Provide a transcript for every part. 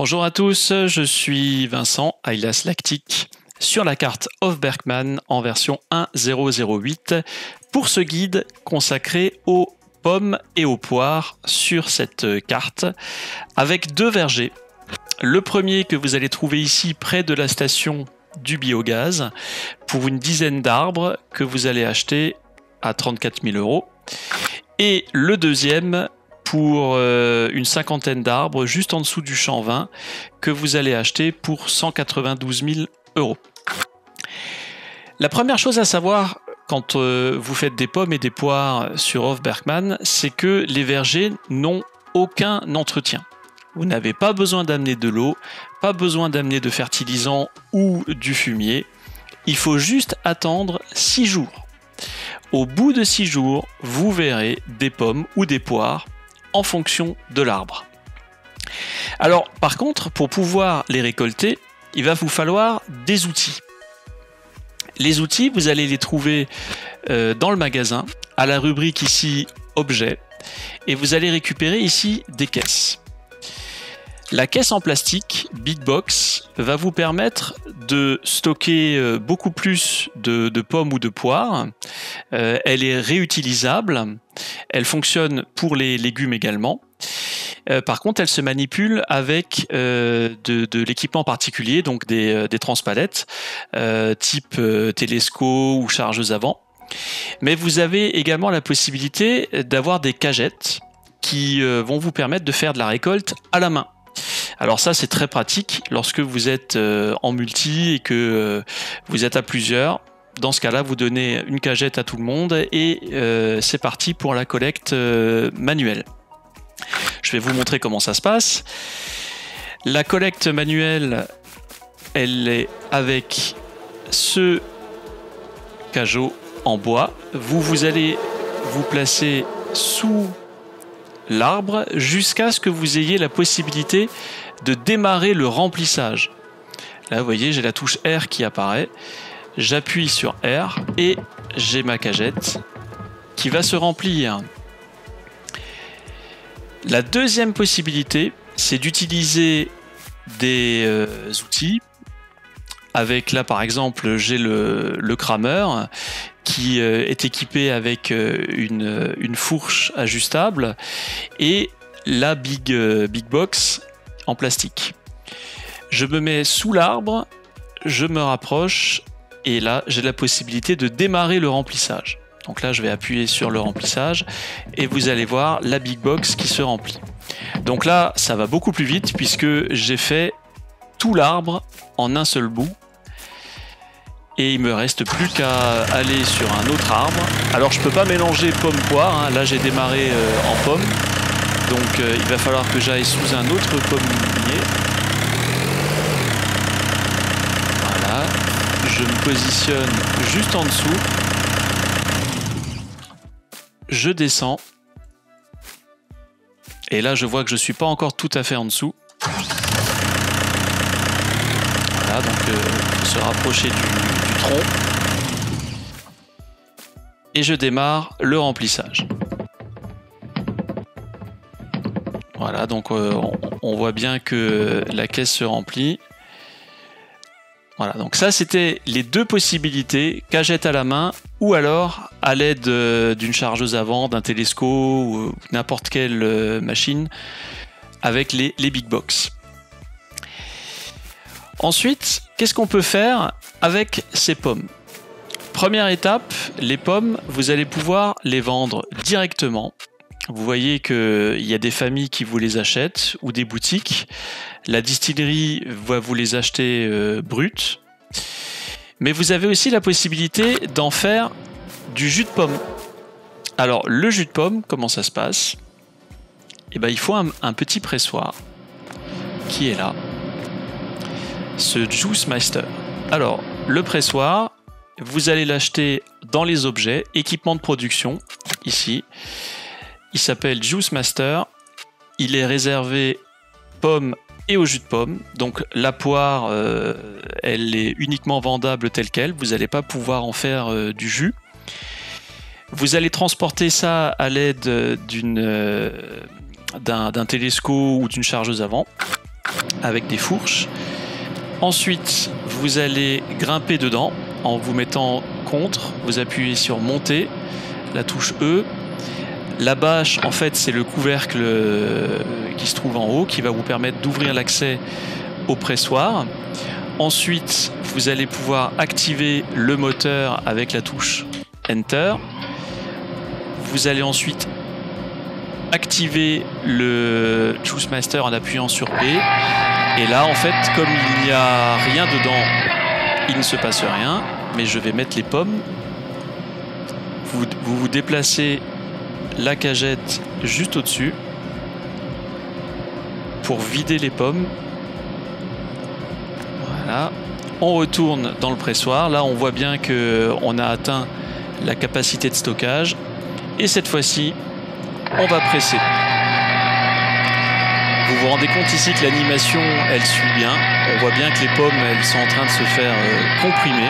Bonjour à tous, je suis Vincent, alias Lactique, sur la carte of Berkman en version 1.0.08 pour ce guide consacré aux pommes et aux poires sur cette carte avec deux vergers. Le premier que vous allez trouver ici près de la station du biogaz pour une dizaine d'arbres que vous allez acheter à 34 000 €. Et le deuxième pour une cinquantaine d'arbres juste en dessous du champ 20 que vous allez acheter pour 192 000 €. La première chose à savoir quand vous faites des pommes et des poires sur of Berkman, c'est que les vergers n'ont aucun entretien. Vous n'avez pas besoin d'amener de l'eau, pas besoin d'amener de fertilisant ou du fumier. Il faut juste attendre 6 jours. Au bout de 6 jours, vous verrez des pommes ou des poires en fonction de l'arbre. Alors, par contre, pour pouvoir les récolter, il va vous falloir des outils. Les outils, vous allez les trouver dans le magasin, à la rubrique ici « Objets », et vous allez récupérer ici des caisses. La caisse en plastique Big Box va vous permettre de stocker beaucoup plus de pommes ou de poires. Elle est réutilisable. Elle fonctionne pour les légumes également. Par contre, elle se manipule avec de l'équipement particulier, donc des transpalettes type télesco ou chargeuse avant. Mais vous avez également la possibilité d'avoir des cagettes qui vont vous permettre de faire de la récolte à la main. Alors ça, c'est très pratique lorsque vous êtes en multi et que vous êtes à plusieurs. Dans ce cas-là, vous donnez une cagette à tout le monde et c'est parti pour la collecte manuelle. Je vais vous montrer comment ça se passe. La collecte manuelle, elle est avec ce cajot en bois. Vous allez vous placer sous l'arbre jusqu'à ce que vous ayez la possibilité de démarrer le remplissage. Là, vous voyez, j'ai la touche R qui apparaît. J'appuie sur R et j'ai ma cagette qui va se remplir. La deuxième possibilité, c'est d'utiliser des outils. Avec là, par exemple, j'ai le crameur qui est équipé avec une fourche ajustable et la Big Box en plastique. Je me mets sous l'arbre, je me rapproche et là j'ai la possibilité de démarrer le remplissage. Donc là je vais appuyer sur le remplissage et vous allez voir la Big Box qui se remplit. Donc là ça va beaucoup plus vite puisque j'ai fait tout l'arbre en un seul bout. Et il me reste plus qu'à aller sur un autre arbre. Alors je peux pas mélanger pomme-poire, hein. Là j'ai démarré en pomme. Donc il va falloir que j'aille sous un autre pommier. Voilà. Je me positionne juste en dessous. Je descends. Et là je vois que je suis pas encore tout à fait en dessous. Voilà, donc se rapprocher du tronc. Et je démarre le remplissage. Voilà, donc on voit bien que la caisse se remplit. Voilà, donc ça c'était les deux possibilités, cagette à la main ou alors à l'aide d'une chargeuse avant, d'un télesco ou n'importe quelle machine avec les Big Box. Ensuite, qu'est-ce qu'on peut faire avec ces pommes? Première étape, les pommes, vous allez pouvoir les vendre directement. Vous voyez qu'il y a des familles qui vous les achètent ou des boutiques. La distillerie va vous les acheter bruts. Mais vous avez aussi la possibilité d'en faire du jus de pomme. Alors, le jus de pomme, comment ça se passe? Eh bien, il faut un petit pressoir qui est là. Ce Juice Master. Alors, le pressoir, vous allez l'acheter dans les objets, équipement de production, ici. Il s'appelle Juice Master. Il est réservé pommes et au jus de pomme. Donc la poire, elle est uniquement vendable telle qu'elle. Vous n'allez pas pouvoir en faire du jus. Vous allez transporter ça à l'aide d'un télesco ou d'une chargeuse avant. avec des fourches. Ensuite, vous allez grimper dedans en vous mettant contre. Vous appuyez sur monter, la touche E. La bâche, en fait, c'est le couvercle qui se trouve en haut qui va vous permettre d'ouvrir l'accès au pressoir. Ensuite, vous allez pouvoir activer le moteur avec la touche Enter. Vous allez ensuite activer le Juice Master en appuyant sur B. Et là, en fait, comme il n'y a rien dedans, il ne se passe rien. Mais je vais mettre les pommes. Vous déplacez la cagette juste au-dessus pour vider les pommes. Voilà. On retourne dans le pressoir. Là, on voit bien qu'on a atteint la capacité de stockage. Et cette fois-ci, on va presser. Vous vous rendez compte ici que l'animation, elle suit bien. On voit bien que les pommes, elles sont en train de se faire comprimer.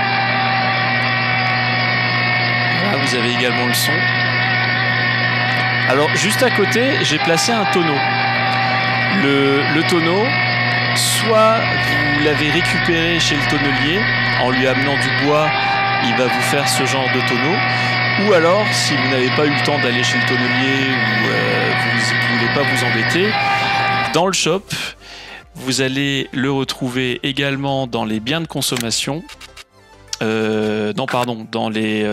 Là, vous avez également le son. Alors, juste à côté, j'ai placé un tonneau. Le tonneau, soit vous l'avez récupéré chez le tonnelier, en lui amenant du bois, il va vous faire ce genre de tonneau. Ou alors, si vous n'avez pas eu le temps d'aller chez le tonnelier ou vous ne voulez pas vous embêter, dans le shop, vous allez le retrouver également dans les biens de consommation. Dans les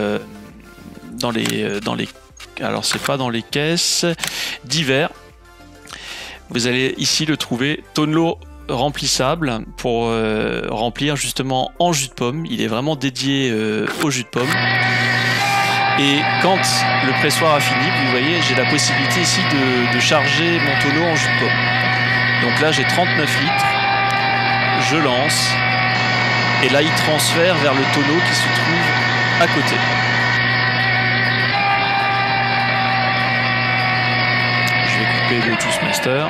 alors c'est pas dans les caisses, divers. Vous allez ici le trouver, tonneau remplissable pour remplir justement en jus de pomme. Il est vraiment dédié au jus de pomme. Et quand le pressoir a fini, vous voyez, j'ai la possibilité ici de charger mon tonneau en jus de pomme. Donc là, j'ai 39 litres. Je lance. Et là, il transfère vers le tonneau qui se trouve à côté. Je vais couper le Juice Master.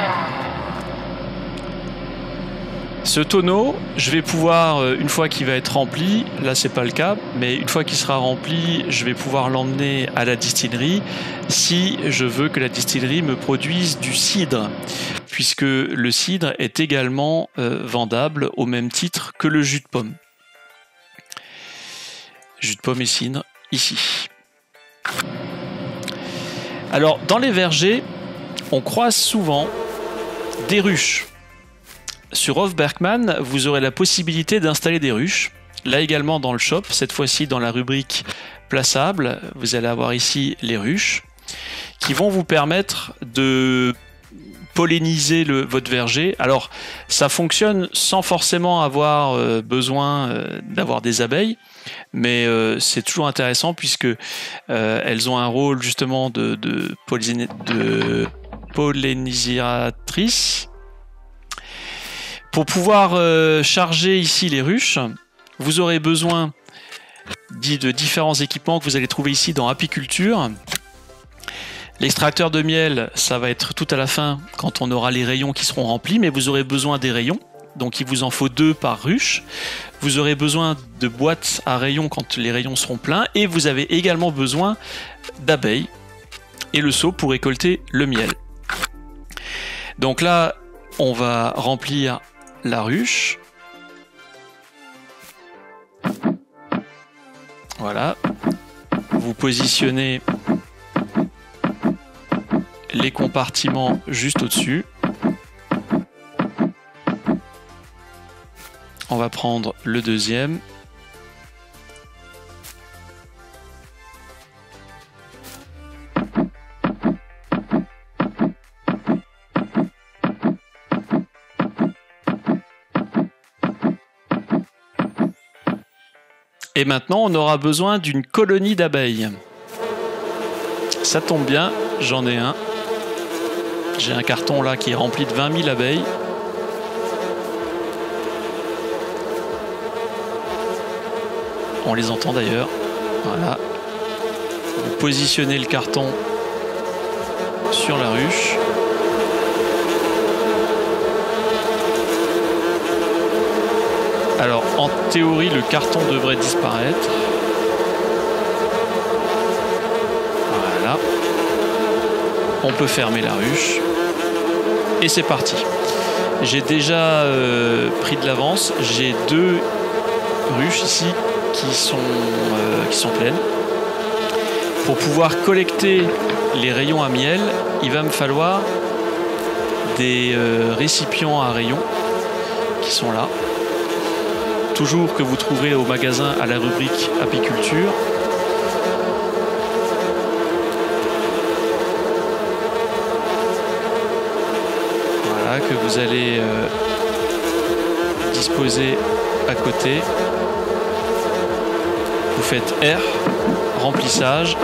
Ce tonneau, je vais pouvoir, une fois qu'il va être rempli, là c'est pas le cas, mais une fois qu'il sera rempli, je vais pouvoir l'emmener à la distillerie si je veux que la distillerie me produise du cidre, puisque le cidre est également vendable au même titre que le jus de pomme. Jus de pomme et cidre, ici. Alors, dans les vergers, on croise souvent des ruches. Sur Hofbergmann, vous aurez la possibilité d'installer des ruches. Là également dans le shop, cette fois-ci dans la rubrique plaçable, vous allez avoir ici les ruches qui vont vous permettre de polliniser votre verger. Alors, ça fonctionne sans forcément avoir besoin d'avoir des abeilles, mais c'est toujours intéressant puisque elles ont un rôle justement de pollinisatrice. Pour pouvoir charger ici les ruches, vous aurez besoin de différents équipements que vous allez trouver ici dans apiculture. L'extracteur de miel, ça va être tout à la fin quand on aura les rayons qui seront remplis, mais vous aurez besoin des rayons. Donc il vous en faut 2 par ruche. Vous aurez besoin de boîtes à rayons quand les rayons seront pleins. Et vous avez également besoin d'abeilles et le seau pour récolter le miel. Donc là, on va remplir la ruche. Voilà. Vous positionnez les compartiments juste au-dessus. On va prendre le deuxième. Et maintenant, on aura besoin d'une colonie d'abeilles. Ça tombe bien, j'en ai un. J'ai un carton là qui est rempli de 20 000 abeilles. On les entend d'ailleurs. Voilà. Vous positionnez le carton sur la ruche. Alors, en théorie, le carton devrait disparaître. Voilà. On peut fermer la ruche. Et c'est parti. J'ai déjà pris de l'avance. J'ai 2 ruches ici qui sont pleines. Pour pouvoir collecter les rayons à miel, il va me falloir des récipients à rayons qui sont là. Toujours que vous trouverez au magasin à la rubrique apiculture. Voilà, que vous allez disposer à côté. Vous faites R, remplissage,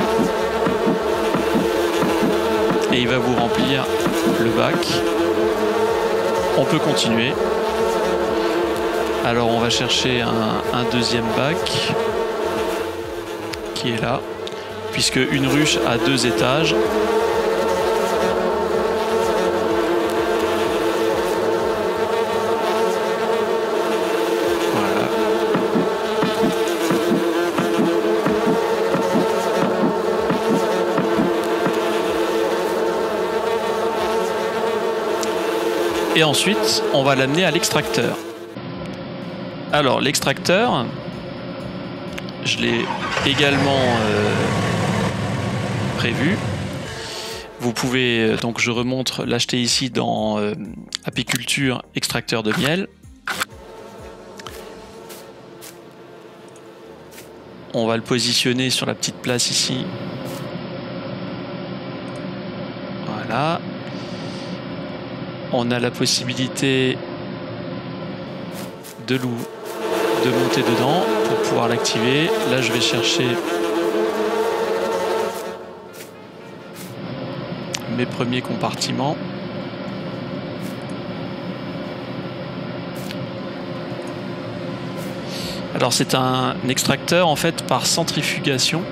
et il va vous remplir le bac. On peut continuer. Alors on va chercher un deuxième bac qui est là, puisque une ruche a 2 étages. Voilà. Et ensuite, on va l'amener à l'extracteur. Alors l'extracteur, je l'ai également prévu. Vous pouvez, donc je remontre, l'acheter ici dans apiculture extracteur de miel. On va le positionner sur la petite place ici. Voilà. On a la possibilité de monter dedans pour pouvoir l'activer. Là, je vais chercher mes premiers compartiments. Alors, c'est un extracteur en fait par centrifugation.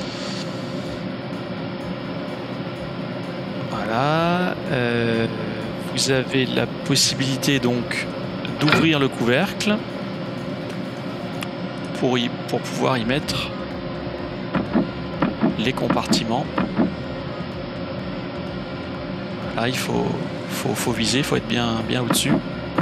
Voilà. Vous avez la possibilité donc d'ouvrir le couvercle pour pouvoir y mettre les compartiments. Là, il faut viser, il faut être bien au-dessus.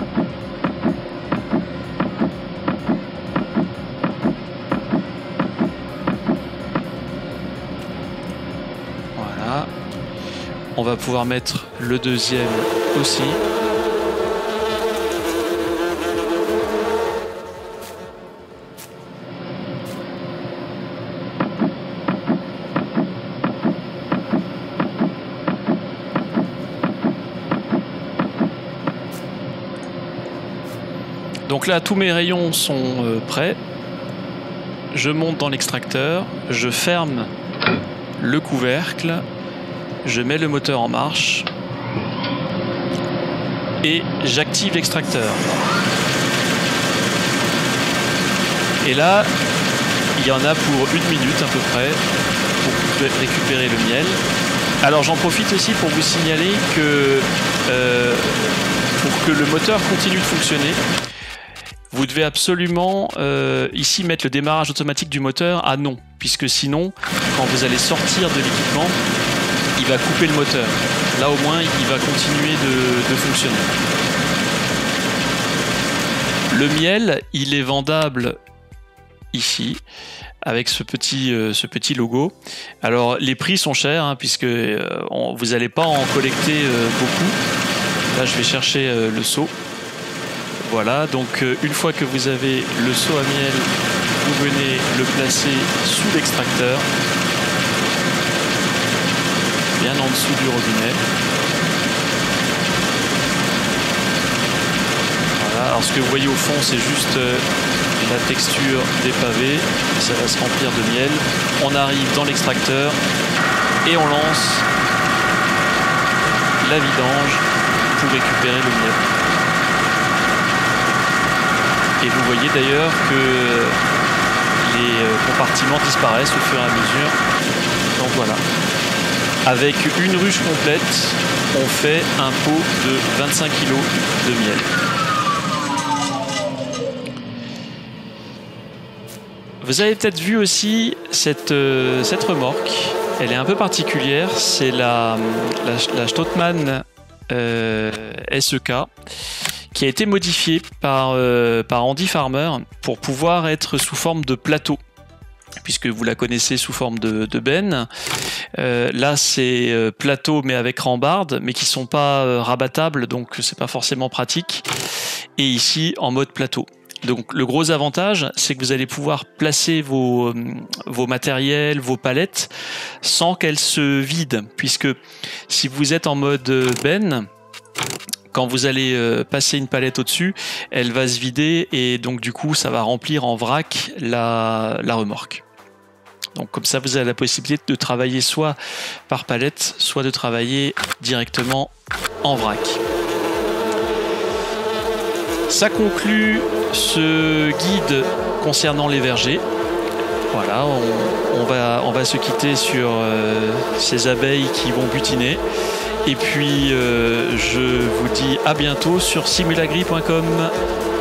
Voilà. On va pouvoir mettre le deuxième aussi. Donc là, tous mes rayons sont prêts. Je monte dans l'extracteur, je ferme le couvercle, je mets le moteur en marche et j'active l'extracteur. Et là, il y en a pour 1 minute à peu près pour récupérer le miel. Alors j'en profite aussi pour vous signaler que pour que le moteur continue de fonctionner, vous devez absolument ici mettre le démarrage automatique du moteur à non, puisque sinon, quand vous allez sortir de l'équipement, il va couper le moteur. Là au moins, il va continuer de fonctionner. Le miel, il est vendable ici, avec ce petit logo. Alors les prix sont chers, hein, puisque vous n'allez pas en collecter beaucoup. Là, je vais chercher le seau. Voilà, donc une fois que vous avez le seau à miel, vous venez le placer sous l'extracteur, bien en dessous du robinet. Voilà, alors ce que vous voyez au fond, c'est juste la texture des pavés, ça va se remplir de miel. On arrive dans l'extracteur et on lance la vidange pour récupérer le miel. Et vous voyez d'ailleurs que les compartiments disparaissent au fur et à mesure. Donc voilà. Avec une ruche complète, on fait un pot de 25 kg de miel. Vous avez peut-être vu aussi cette remorque. Elle est un peu particulière. C'est la Stottmann SEK qui a été modifié par Andy Farmer pour pouvoir être sous forme de plateau, puisque vous la connaissez sous forme de benne. Là, c'est plateau mais avec rambarde, mais qui sont pas rabattables, donc c'est pas forcément pratique. Et ici, en mode plateau. Donc le gros avantage, c'est que vous allez pouvoir placer vos matériels, vos palettes, sans qu'elles se vident, puisque si vous êtes en mode benne, quand vous allez passer une palette au-dessus, elle va se vider et donc du coup ça va remplir en vrac la remorque. Donc comme ça, vous avez la possibilité de travailler soit par palette, soit de travailler directement en vrac. Ça conclut ce guide concernant les vergers. Voilà, on va se quitter sur ces abeilles qui vont butiner. Et puis je vous dis à bientôt sur simulagri.com.